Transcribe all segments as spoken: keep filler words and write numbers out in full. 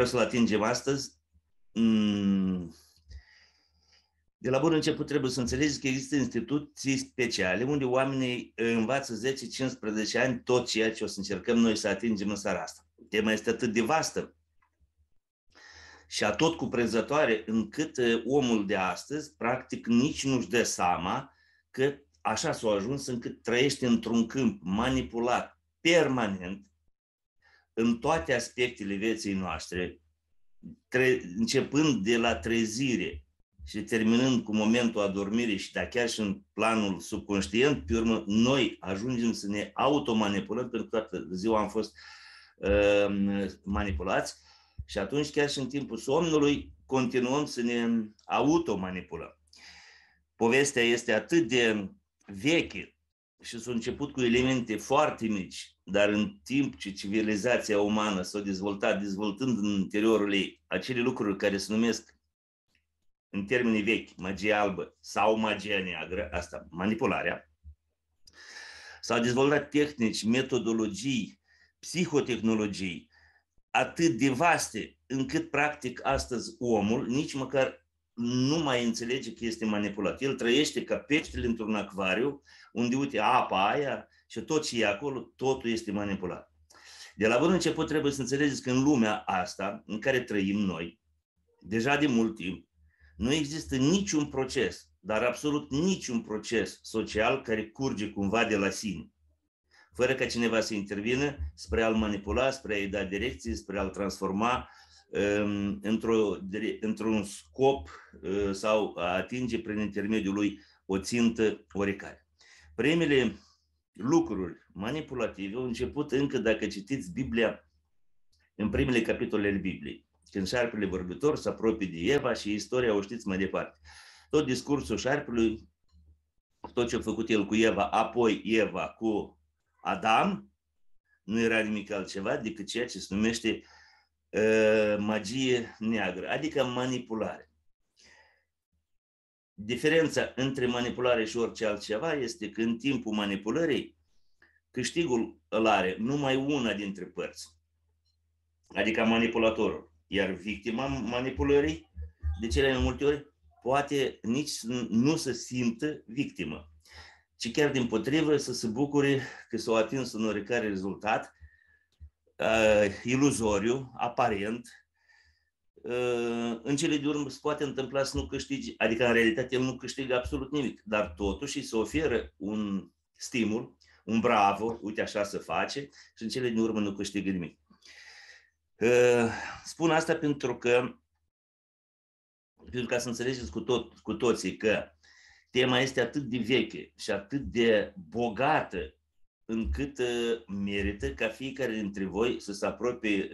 care o să-l atingem astăzi, de la bun început trebuie să înțelegeți că există instituții speciale unde oamenii învață zece cincisprezece ani tot ceea ce o să încercăm noi să atingem în seara asta. Tema este atât de vastă și atot cuprinzătoare încât omul de astăzi practic nici nu-și dă seama că așa s-a ajuns încât trăiește într-un câmp manipulat permanent în toate aspectele vieții noastre, începând de la trezire și terminând cu momentul adormirii și da, chiar și în planul subconștient, pe urmă, noi ajungem să ne automanipulăm, pentru că toată ziua am fost uh, manipulați și atunci chiar și în timpul somnului continuăm să ne automanipulăm. Povestea este atât de veche și s-a început cu elemente foarte mici, dar în timp ce civilizația umană s-a dezvoltat, dezvoltând în interiorul ei acele lucruri care se numesc în termenii vechi, magie albă sau magia neagră, asta, manipularea, s-au dezvoltat tehnici, metodologii, psihotehnologii atât de vaste, încât practic astăzi omul nici măcar nu mai înțelege că este manipulat. El trăiește ca peștele într-un acvariu, unde, uite, apa aia și tot ce e acolo, totul este manipulat. De la bun început trebuie să înțelegeți că în lumea asta, în care trăim noi, deja de mult timp, nu există niciun proces, dar absolut niciun proces social care curge cumva de la sine, fără ca cineva să intervină spre a-l manipula, spre a-i da direcții, spre a-l transforma um, într-o, într-un scop uh, sau a atinge prin intermediul lui o țintă oricare. Primele lucruri manipulative au început încă, dacă citiți Biblia, în primele capitole ale Bibliei, când șarpele vorbitor se apropie de Eva și istoria o știți mai departe. Tot discursul șarpelui, tot ce a făcut el cu Eva, apoi Eva cu Adam, nu era nimic altceva decât ceea ce se numește uh, magie neagră, adică manipulare. Diferența între manipulare și orice altceva este că în timpul manipulării câștigul îl are numai una dintre părți, adică manipulatorul. Iar victima manipulării, de cele mai multe ori, poate nici nu se simtă victimă, ci chiar dimpotrivă să se bucure că s-au atins un oricare rezultat uh, iluzoriu, aparent. Uh, în cele de urmă se poate întâmpla să nu câștigi, adică în realitate el nu câștigă absolut nimic, dar totuși îi se oferă un stimul, un bravo, uite așa se face, și în cele de urmă nu câștigă nimic. Spun asta pentru că, pentru ca să înțelegeți cu, tot, cu toții că tema este atât de veche și atât de bogată încât merită ca fiecare dintre voi să se apropie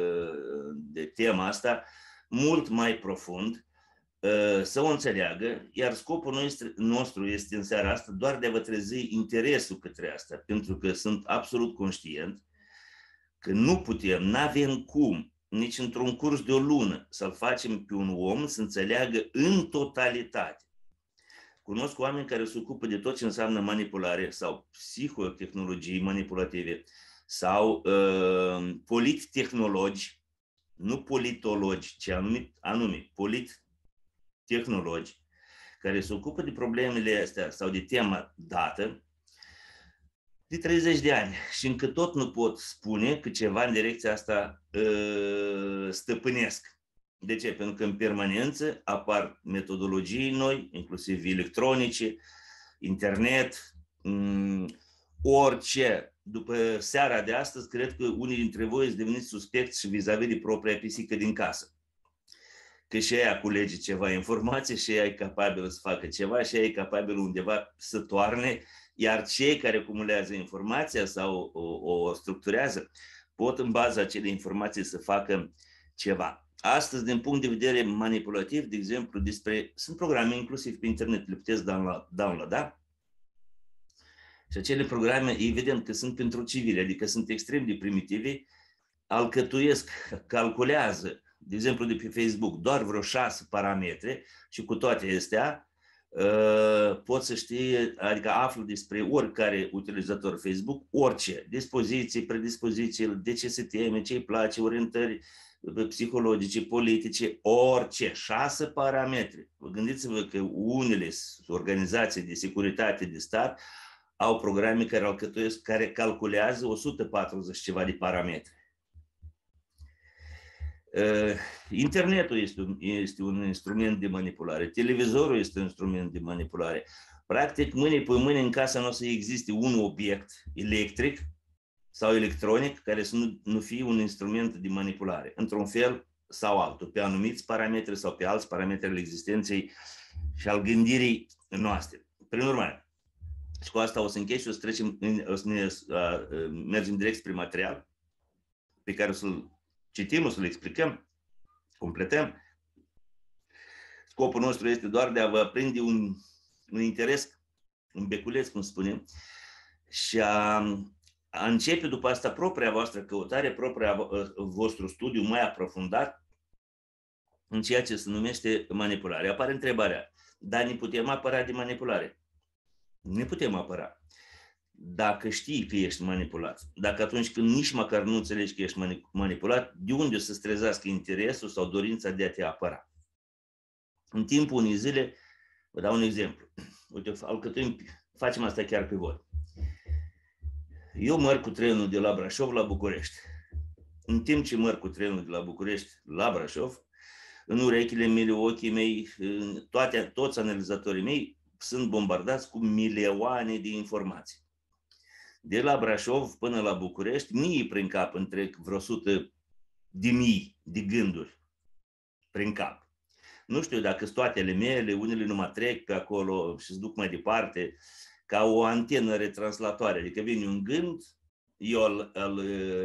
de tema asta mult mai profund, să o înțeleagă, iar scopul nostru este în seara asta doar de a vă trezi interesul către asta, pentru că sunt absolut conștient că nu putem, n-avem cum, nici într-un curs de o lună, să-l facem pe un om să înțeleagă în totalitate. Cunosc oameni care se ocupă de tot ce înseamnă manipulare sau psihotehnologii manipulative sau uh, polittehnologi, nu politologi, ci anume, anume polittehnologi, care se ocupă de problemele astea sau de tema dată, de treizeci de ani și încă tot nu pot spune că ceva în direcția asta uh, stăpânesc. De ce? Pentru că în permanență apar metodologii noi, inclusiv electronice, internet, um, orice. După seara de astăzi, cred că unii dintre voi îți deveniți suspecți și vis-a-vis de propria pisică din casă. Că și ea culege ceva informație și ea e capabilă să facă ceva și ea e capabilă undeva să toarne, iar cei care acumulează informația sau o, o structurează pot în baza acelei informații să facă ceva. Astăzi, din punct de vedere manipulativ, de exemplu, despre, sunt programe inclusiv pe internet, le puteți downloada. Și acele programe, evident că sunt pentru civili, adică sunt extrem de primitive, alcătuiesc, calculează, de exemplu, de pe Facebook, doar vreo șase parametre și cu toate astea pot să știe, adică află despre oricare utilizator Facebook, orice, dispoziții, predispoziții, de ce se teme, ce îi place, orientări, psihologice, politice, orice, șase parametri. Vă gândiți-vă că unele organizații de securitate de stat au programe care alcătuiesc, care calculează o sută patruzeci ceva de parametri. Internetul este un, este un instrument de manipulare, televizorul este un instrument de manipulare. Practic, mâine pe mâine în casa nu o să existe un obiect electric sau electronic care să nu, nu fie un instrument de manipulare, într-un fel sau altul, pe anumiți parametri sau pe alți parametri al existenței și al gândirii noastre. Prin urmare, și cu asta o să închei și o să, trecem, o să ne, uh, mergem direct spre material pe care o să-l citim, o să-l explicăm, completăm. Scopul nostru este doar de a vă prinde un, un interes, un beculeț, cum spunem, și a, a începe după asta propria voastră căutare, propria vostru studiu mai aprofundat în ceea ce se numește manipulare. Apare întrebarea, dar ne putem apăra de manipulare? Ne putem apăra. Dacă știi că ești manipulat, dacă atunci când nici măcar nu înțelegi că ești manipulat, de unde să strezească interesul sau dorința de a te apăra? În timpul unei zile, vă dau un exemplu. Uite, alcătuim, facem asta chiar pe voi. Eu merg cu trenul de la Brașov la București. În timp ce merg cu trenul de la București la Brașov, în urechile mele, ochii mei, toate, toți analizatorii mei sunt bombardați cu milioane de informații. De la Brașov până la București, mii prin cap îmi trec vreo sută de mii de gânduri prin cap. Nu știu dacă sunt toate ale mele, unele nu mă trec pe acolo și se duc mai departe, ca o antenă retranslatoare. Adică vine un gând, eu îl, îl,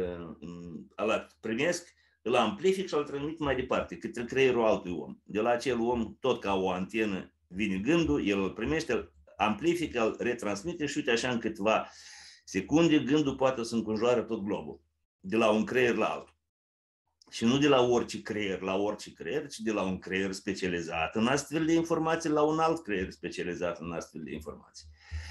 îl primesc, îl amplific și îl transmit mai departe, către creierul altui om. De la acel om, tot ca o antenă, vine gândul, el îl primește, îl amplifică, îl retransmite și uite așa în câteva secunde, gândul poate să înconjoară tot globul, de la un creier la altul. Și nu de la orice creier la orice creier, ci de la un creier specializat în astfel de informații la un alt creier specializat în astfel de informații.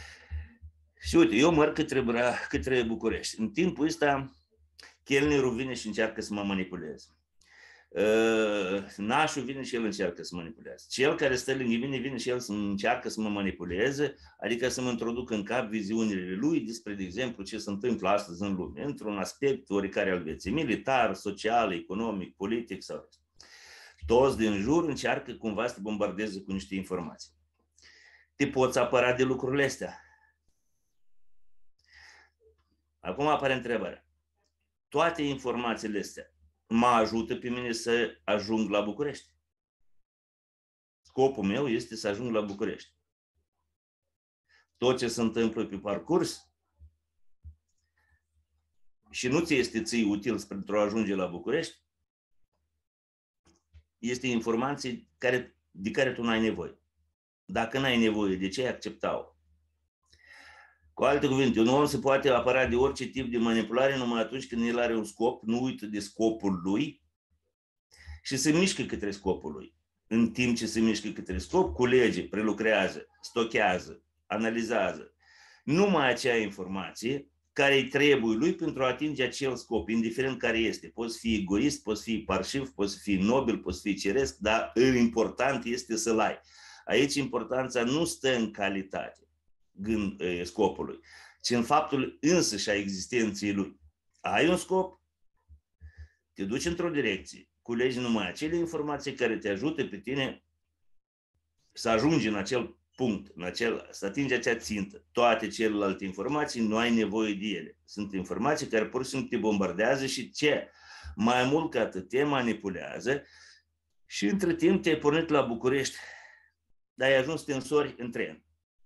Și uite, eu merg către, către București. În timpul ăsta, chelnerul vine și încearcă să mă manipuleze. Nașul vine și el încearcă să mă manipuleze. Cel care stă lângă mine vine și el să încearcă să mă manipuleze, adică să mă introduc în cap viziunile lui despre, de exemplu, ce se întâmplă astăzi în lume, într-un aspect oricare al vieții, militar, social, economic, politic sau... Toți din jur încearcă cumva să te bombardeze cu niște informații. Te poți apăra de lucrurile astea. Acum apare întrebarea. Toate informațiile astea mă ajută pe mine să ajung la București. Scopul meu este să ajung la București. Tot ce se întâmplă pe parcurs și nu ți este ție util pentru a ajunge la București, este informații care, de care tu n-ai nevoie. Dacă n-ai nevoie, de ce ai accepta-o? Cu alte cuvinte, un om se poate apăra de orice tip de manipulare numai atunci când el are un scop, nu uită de scopul lui și se mișcă către scopul lui. În timp ce se mișcă către scop, culege, prelucrează, stochează, analizează numai acea informație care îi trebuie lui pentru a atinge acel scop, indiferent care este. Poți fi egoist, poți fi parșiv, poți fi nobil, poți fi ceresc, dar important este să-l ai. Aici importanța nu stă în calitate gând, scopului, ci în faptul însăși a existenței lui. Ai un scop, te duci într-o direcție, culegi numai acele informații care te ajută pe tine să ajungi în acel punct, în acel, să atingi acea țintă. Toate celelalte informații nu ai nevoie de ele. Sunt informații care pur și simplu te bombardează și ce? Mai mult ca atât te manipulează și între timp te-ai pornit la București, dar ai ajuns tensori în tren.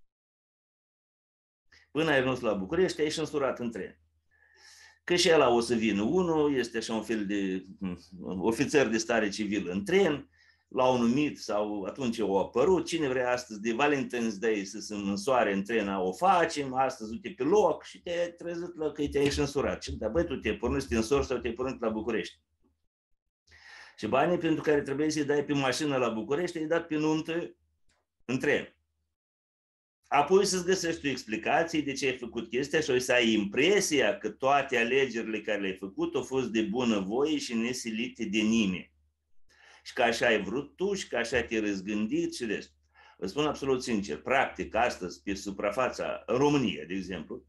Până ai ajuns la București, ai și însurat în tren. Că și ăla o să vină unul, este așa un fel de ofițer de stare civilă în tren, l-au numit sau atunci au apărut, cine vrea astăzi de Valentine's Day să se însoare în tren, o facem, astăzi uite pe loc și te-ai trezit la că te-ai și însurat. Și da, băi, tu te-ai pornit să te însori sau te-ai pornit la București. Și banii pentru care trebuie să-i dai pe mașină la București, ai dat pe nuntă în tren. Apoi să-ți găsești o explicație de ce ai făcut chestia și o să ai impresia că toate alegerile care le-ai făcut au fost de bunăvoie și nesilite de nimeni. Și că așa ai vrut tu și că așa te-ai răzgândit și restul. Vă spun absolut sincer, practic, astăzi, pe suprafața României, de exemplu,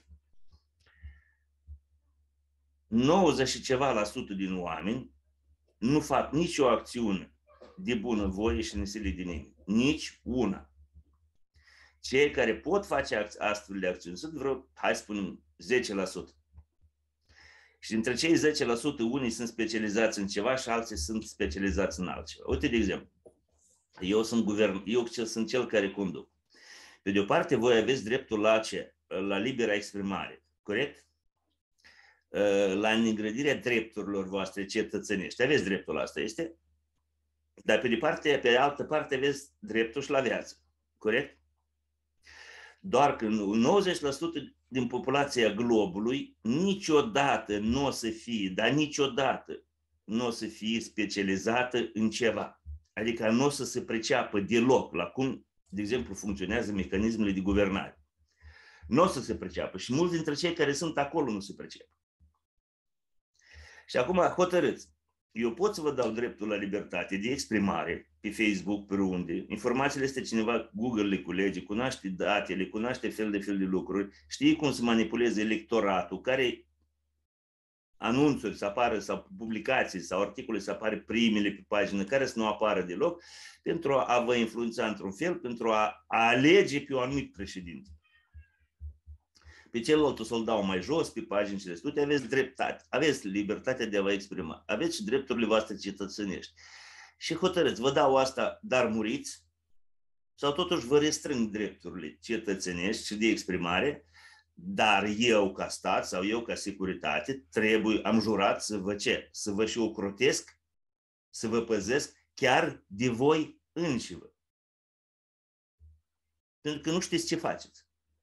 nouăzeci și ceva la sută din oameni nu fac nicio acțiune de bunăvoie și nesilit de nimeni. Nici una. Cei care pot face astfel de acțiuni sunt vreo, hai să spunem, zece la sută. Și dintre cei zece la sută, unii sunt specializați în ceva și alții sunt specializați în altceva. Uite, de exemplu, eu sunt, guvern, eu sunt cel care conduc. Pe de o parte, voi aveți dreptul la ce? La libera exprimare, corect? La îngrădirea drepturilor voastre cetățenești. Aveți dreptul la asta, este? Dar pe de, parte, pe de altă parte aveți dreptul și la viață, corect? Doar că nouăzeci la sută din populația globului niciodată nu o să fie, dar niciodată nu o să fie specializată în ceva. Adică nu o să se priceapă deloc la cum, de exemplu, funcționează mecanismele de guvernare. Nu o să se priceapă și mulți dintre cei care sunt acolo nu se pricep. Și acum hotărâți. Eu pot să vă dau dreptul la libertate de exprimare pe Facebook, pe unde. Informațiile este cineva, Google le culege, cunoaște datele, cunoaște fel de fel de lucruri, știe cum să manipuleze electoratul, care anunțuri să apară sau publicații sau articole să apară primele pe pagină, care să nu apară deloc, pentru a vă influența într-un fel, pentru a, a alege pe un anumit președinte. Pe celălalt o să-l dau mai jos, pe pagini și restul, aveți dreptate, aveți libertatea de a vă exprima, aveți și drepturile voastre cetățenești. Și hotărâți, vă dau asta, dar muriți, sau totuși vă restrâng drepturile cetățenești și de exprimare, dar eu ca stat sau eu ca securitate trebuie, am jurat să vă ce? Să vă și ocrotesc, să vă păzesc chiar de voi înșivă. Pentru că nu știți ce faceți.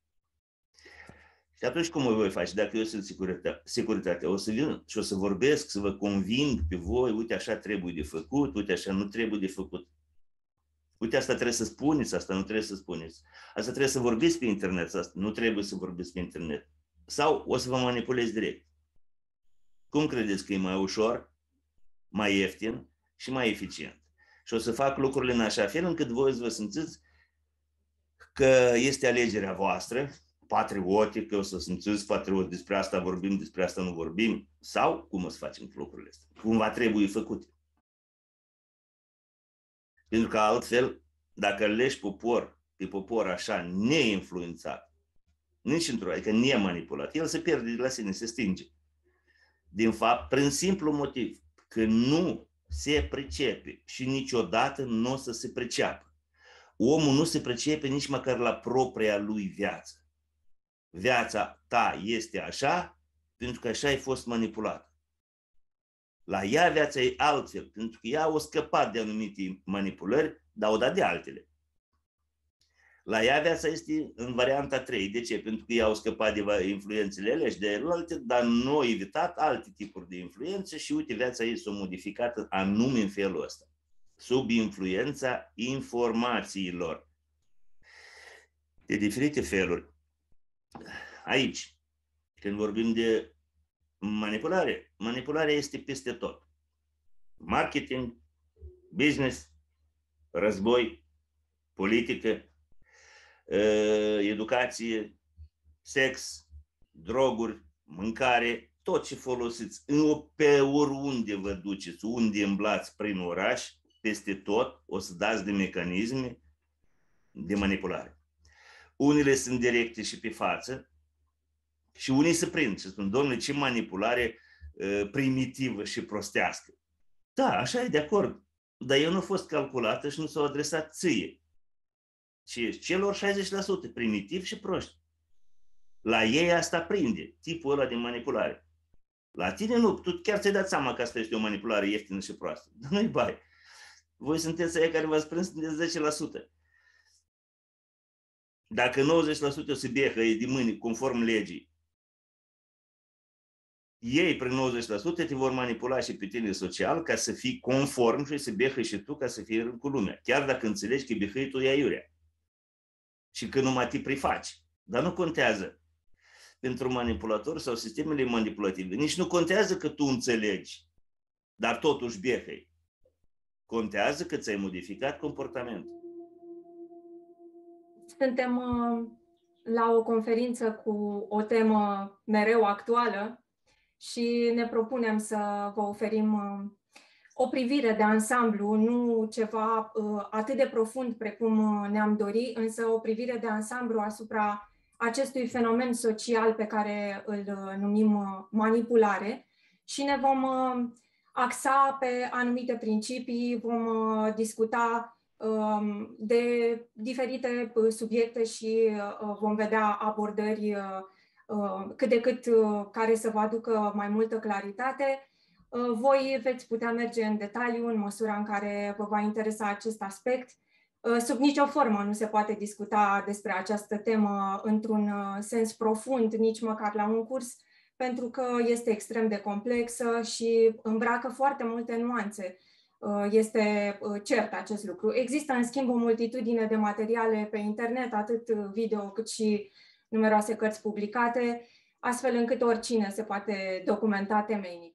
Și atunci cum o voi face? Dacă eu sunt securitate, o să vin și o să vorbesc, să vă conving pe voi, uite așa trebuie de făcut, uite așa nu trebuie de făcut. Uite asta trebuie să spuneți, asta nu trebuie să spuneți. Asta trebuie să vorbiți pe internet, asta nu trebuie să vorbiți pe internet. Sau o să vă manipulez direct. Cum credeți că e mai ușor, mai ieftin și mai eficient? Și o să fac lucrurile în așa fel încât voi vă simțiți că este alegerea voastră, patriotică, o să simțiți patriot, despre asta vorbim, despre asta nu vorbim, sau cum o să facem lucrurile astea? Cum va trebui făcute? Pentru că altfel, dacă legi popor, pe popor așa neinfluențat, nici într-o, adică nemanipulat, el se pierde de la sine, se stinge. Din fapt, prin simplu motiv că nu se pricepe și niciodată nu o să se priceapă. Omul nu se pricepe nici măcar la propria lui viață. Viața ta este așa pentru că așa ai fost manipulată. La ea viața e altfel, pentru că ea a scăpat de anumite manipulări, dar o dat de altele. La ea viața este în varianta trei. De ce? Pentru că ea au scăpat de influențele alea și de alte, dar nu au evitat alte tipuri de influențe și uite, viața ei s-a modificat anume în felul ăsta. Sub influența informațiilor. De diferite feluri. Aici, când vorbim de manipulare, manipularea este peste tot. Marketing, business, război, politică, educație, sex, droguri, mâncare, tot ce folosiți, pe oriunde vă duceți, unde îmblați prin oraș, peste tot, o să dați de mecanisme de manipulare. Unele sunt directe și pe față și unii se prind și spun, domnule, ce manipulare uh, primitivă și prostească. Da, așa e, de acord, dar eu nu a fost calculată și nu s-au adresat ție, ci celor șaizeci la sută, primitiv și proști. La ei asta prinde, tipul ăla de manipulare. La tine nu, tu chiar ți-ai dat seama că asta este o manipulare ieftină și proastă, dar nu-i bai. Voi sunteți aia care v-ați prins, sunteți zece la sută. Dacă nouăzeci la sută o să behăie de mâini conform legii, ei prin nouăzeci la sută te vor manipula și pe tine social ca să fii conform și să behăi și tu ca să fii cu lumea. Chiar dacă înțelegi că behăi tu e aiurea. și că numai te prefaci. Dar nu contează pentru manipulator sau sistemele manipulative. Nici nu contează că tu înțelegi, dar totuși behăi. Contează că ți-ai modificat comportamentul. Suntem uh, la o conferință cu o temă mereu actuală și ne propunem să vă oferim uh, o privire de ansamblu, nu ceva uh, atât de profund precum ne-am dori, însă o privire de ansamblu asupra acestui fenomen social pe care îl uh, numim uh, manipulare și ne vom uh, axa pe anumite principii, vom uh, discuta uh, de diferite uh, subiecte și uh, vom vedea abordări uh, uh, cât de cât uh, care să vă aducă mai multă claritate. Uh, voi veți putea merge în detaliu în măsura în care vă va interesa acest aspect. Uh, sub nicio formă nu se poate discuta despre această temă într-un uh, sens profund, nici măcar la un curs, pentru că este extrem de complexă și îmbracă foarte multe nuanțe. Este cert acest lucru. Există, în schimb, o multitudine de materiale pe internet, atât video cât și numeroase cărți publicate, astfel încât oricine se poate documenta temeinic.